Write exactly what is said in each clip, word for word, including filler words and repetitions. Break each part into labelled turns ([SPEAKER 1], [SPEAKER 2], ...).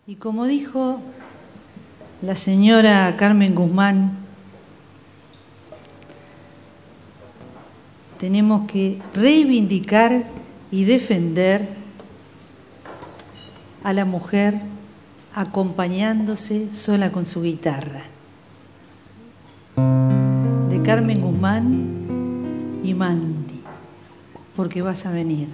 [SPEAKER 1] Y como dijo la señora Carmen Guzmán, tenemos que reivindicar y defender a la mujer acompañándose sola con su guitarra. De Carmen Guzmán y Mandy, porque vas a venir.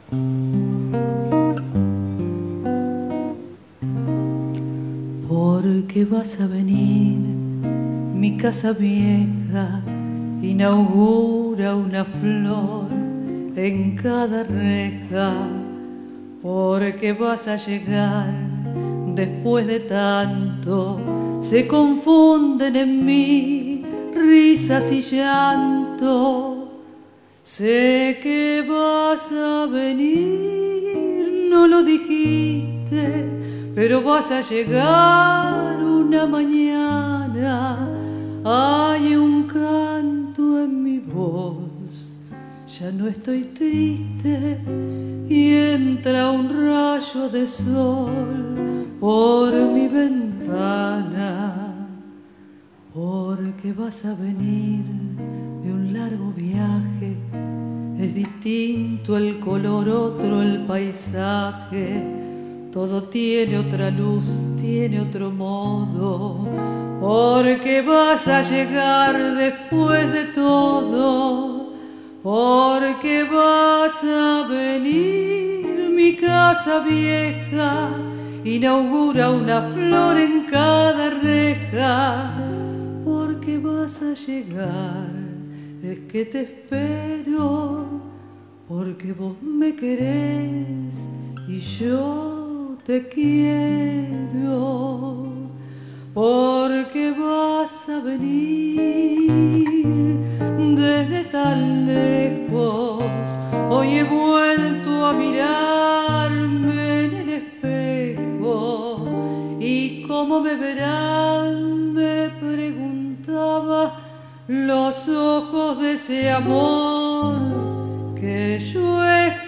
[SPEAKER 1] Porque vas a venir, mi casa vieja inaugura una flor en cada reja. Porque vas a llegar después de tanto, se confunden en mí risas y llanto. Sé que vas a venir, no lo dijiste, pero vas a llegar una mañana. Hay un canto en mi voz, ya no estoy triste, y entra un rayo de sol por mi ventana. Porque vas a venir de un largo viaje, es distinto el color, otro el paisaje. Todo tiene otra luz, tiene otro modo. Porque vas a llegar después de todo. Porque vas a venir, mi casa vieja inaugura una flor en cada reja. Porque vas a llegar, es que te espero. Porque vos me querés y yo te quiero. Porque vas a venir desde tan lejos. Hoy he vuelto a mirarme en el espejo, y cómo me verán, me preguntaba, los ojos de ese amor que yo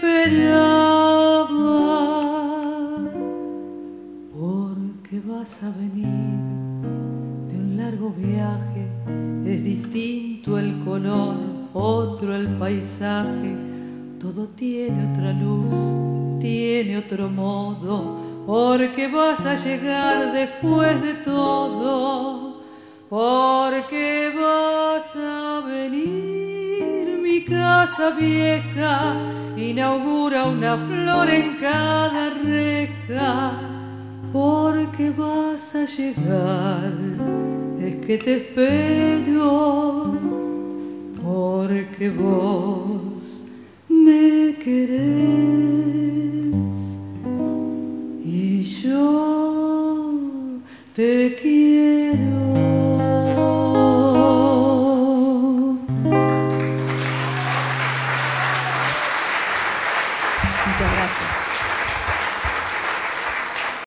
[SPEAKER 1] esperaba. Porque vas a venir de un largo viaje, es distinto el color, otro el paisaje. Todo tiene otra luz, tiene otro modo. Porque vas a llegar después de todo. Porque vas a venir, mi casa vieja inaugura una flor en cada reja. Porque vas a llegar, es que te espero. Porque vos me querés y yo te quiero.